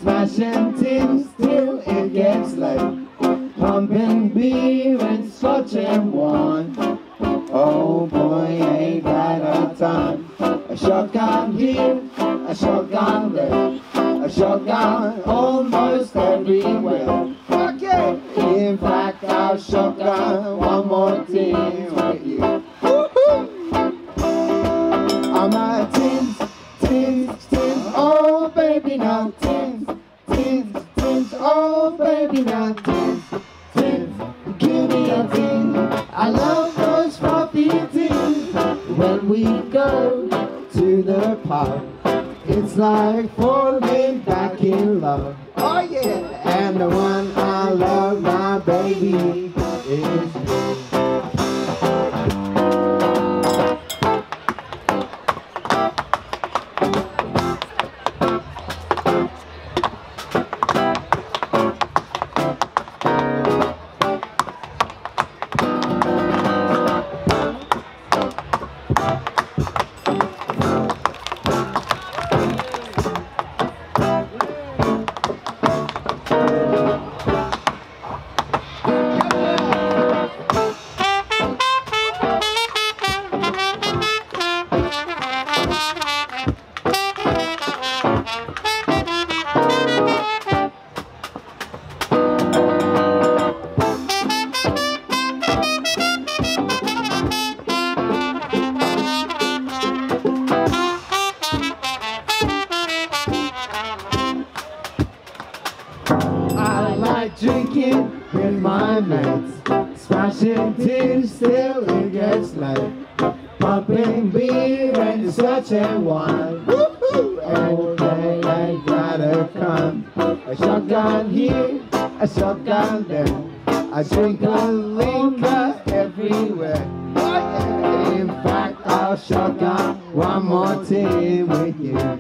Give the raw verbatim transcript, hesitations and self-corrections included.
smashing tins till it gets late, pumping beer and scotch and wine. Oh boy, ain't that a time. A shotgun here, a shotgun there, a shotgun almost everywhere. Okay. In fact, I'll shotgun one more thing with you. Woo-hoo! I'm a tins, tins, tins, oh baby now, tins, tins, tins, oh baby now, tins, tins, give me a tin. I love those fluffy tins. When we go to the pub, it's like falling back in love. Oh yeah, and the one I love, my baby, is you. Drinking with my mates, smashing tins till it gets late, pumping beer and such and wine. Woo-hoo! Oh, they ain't gotta come. A shotgun here, a shotgun there, I drink a liquor everywhere. Oh, yeah. In fact, I'll shotgun one more tin with you.